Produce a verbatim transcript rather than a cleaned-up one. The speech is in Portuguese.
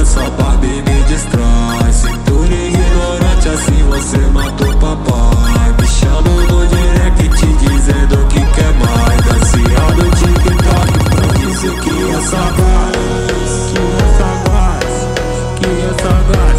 Essa Barbie me destrói. Cintura ignorante, assim você matou papai. Me chamam no direct dizendo que quer mais. Dancear no TikTok pra dizer que é sagaz, que é sagaz, que é sagaz.